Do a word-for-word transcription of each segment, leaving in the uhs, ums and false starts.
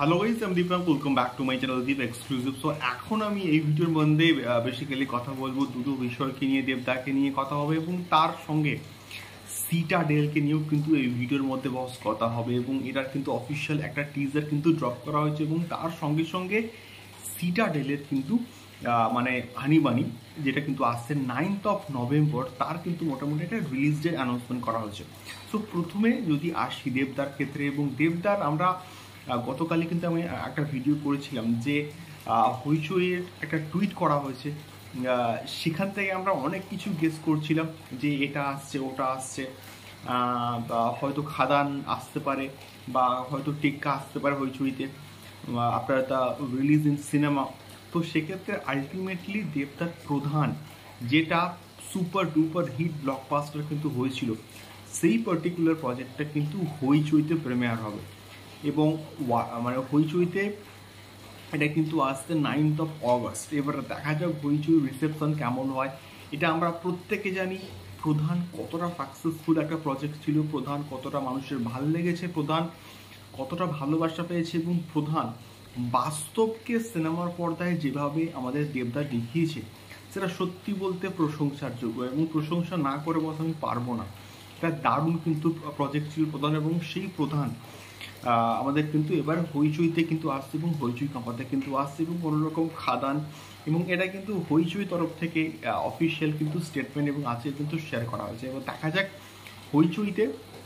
Hello guys, আমি Deepak. Welcome back to my channel Deep exclusive. So এখন আমি এই ভিডিওর মধ্যে বেসিক্যালি কথা বলবো দুটো বিষয়কে নিয়ে, দেবদাকে নিয়ে কথা হবে এবং তার সঙ্গে সিটাডেলকে নিয়েও কিন্তু এই ভিডিওর মধ্যে বস কথা হবে। এবং এটার কিন্তু অফিসিয়াল একটা টিজার কিন্তু ড্রপ করা হয়েছে এবং তার সঙ্গে সঙ্গে সিটাডেলের কিন্তু মানে হানিবানি যেটা কিন্তু আসছে নাইনথ অফ নভেম্বর, তার কিন্তু মোটামুটি একটা রিলিজ ডেট অ্যানাউন্সমেন্ট করা হয়েছে। সো প্রথমে যদি আসি দেবদার ক্ষেত্রে, এবং দেবদার আমরা গতকালই কিন্তু আমি একটা ভিডিও করেছিলাম যে হইচইয়ের একটা টুইট করা হয়েছে, সেখান থেকে আমরা অনেক কিছু গেস করছিলাম যে এটা আসছে ওটা আসছে, বা হয়তো খাদান আসতে পারে বা হয়তো টেক্কা আসতে পারে হইচইতে আপনার দ্য রিলিজ ইন সিনেমা। তো সেক্ষেত্রে আলটিমেটলি দেবদার প্রধান যেটা সুপার ডুপার হিট ব্লকবাস্টার কিন্তু হয়েছিল, সেই পার্টিকুলার প্রজেক্টটা কিন্তু হইচইতে প্রিমিয়ার হবে এবং মানে হইচইতে এটা কিন্তু আসছে নাইনথ অফ অগস্ট। এবার দেখা যাক হইচই রিসেপশন কেমন হয়। এটা আমরা প্রত্যেকে জানি প্রধান কতটা সাকসেসফুল একটা প্রজেক্ট ছিল, প্রধান কতটা মানুষের ভাল লেগেছে, প্রধান কতটা ভালোবাসা পেয়েছে এবং প্রধান বাস্তবকে সিনেমার পর্দায় যেভাবে আমাদের দেবদা দেখিয়েছে সেটা সত্যি বলতে প্রশংসার যোগ্য, এবং প্রশংসা না করে বলতে আমি পারবো না। এটা দারুণ কিন্তু প্রজেক্ট ছিল প্রধান, এবং সেই প্রধান আমাদের কিন্তু এবার হইচইতে কিন্তু আসছে এবং হইচই কাঁপাতে কিন্তু আসছে এবং কোনোরকম খাদান, এবং এটা কিন্তু হইচই তরফ থেকে অফিসিয়াল কিন্তু স্টেটমেন্ট এবং আছে কিন্তু শেয়ার করা হয়েছে। এবার দেখা যাক হইচইতে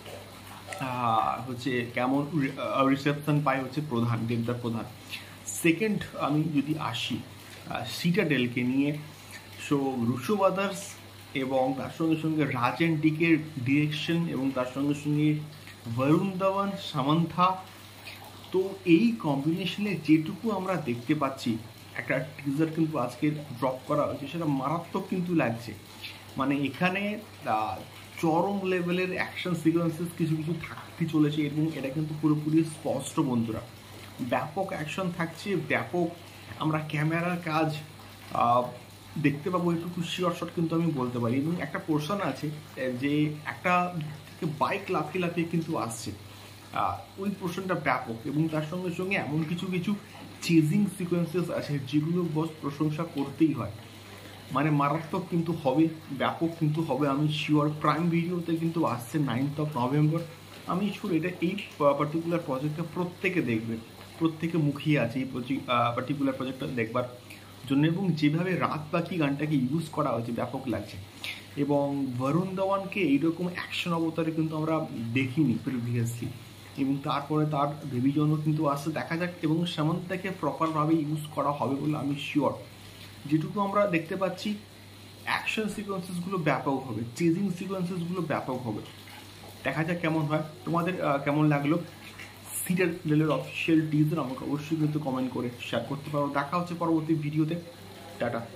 হচ্ছে কেমন রিসেপশন পায় হচ্ছে প্রধান, দেবদার প্রধান। সেকেন্ড আমি যদি আসি সিটাডেলকে নিয়ে, সো রুশো ব্রাদার্স এবং তার সঙ্গে সঙ্গে রাজ অ্যান্ড ডিকের ডিরেকশন এবং তার সঙ্গে সঙ্গে বরুণ ধাওয়ান, সামান্থা, তো এই কম্বিনেশনে যেটুকু আমরা দেখতে পাচ্ছি, একটা টিজার কিন্তু আজকে ড্রপ করা হয়েছে, সেটা মারাত্মক কিন্তু লাগছে। মানে এখানে চরম লেভেলের অ্যাকশন সিকোয়েন্সেস কিছু কিছু থাকতে চলেছে এবং এটা কিন্তু পুরোপুরি স্পষ্ট বন্ধুরা, ব্যাপক অ্যাকশন থাকছে, ব্যাপক আমরা ক্যামেরার কাজ দেখতে পাবো, এটুকু শিওর শট কিন্তু আমি বলতে পারি। এবং একটা পোর্শন আছে যে একটা বাইক লাফিয়ে লাফিয়ে কিন্তু আসছে, ওই পোর্শনটা ব্যাপক, এবং তার সঙ্গে সঙ্গে এমন কিছু কিছু চেজিং সিকোয়েন্সেস আছে যেগুলো বস প্রশংসা করতেই হয়। মানে মারাত্মক কিন্তু হবে, ব্যাপক কিন্তু হবে, আমি শিওর। প্রাইম ভিডিওতে কিন্তু আসছে নাইনথ অফ নভেম্বর, আমি শিওর এটা এই পার্টিকুলার প্রজেক্টটা প্রত্যেকে দেখবে, প্রত্যেকে মুখিয়ে আছে এই পার্টিকুলার প্রজেক্টটা দেখবার জন্য। এবং যেভাবে রাত বাকি গানটাকে ইউজ করা হয়েছে ব্যাপক লাগছে, এবং বরুণ ধাওয়ানকে এইরকম অ্যাকশন অবতারে কিন্তু আমরা দেখিনি প্রিভিয়াসলি, এবং তারপরে তার রিভিশনও কিন্তু আসছে, দেখা যাক। এবং সামান্থাকে প্রপারভাবে ইউজ করা হবে বলে আমি শিওর। যেটুকু আমরা দেখতে পাচ্ছি অ্যাকশন সিকোয়েন্সেসগুলো ব্যাপক হবে, চেজিং সিকোয়েন্সেসগুলো ব্যাপক হবে, দেখা যাক কেমন হয়। তোমাদের কেমন লাগলো সিটাডেলের অফিসিয়াল টিজার আমাকে অবশ্যই কিন্তু কমেন্ট করে শেয়ার করতে পারো। দেখা হচ্ছে পরবর্তী ভিডিওতে, টাটা।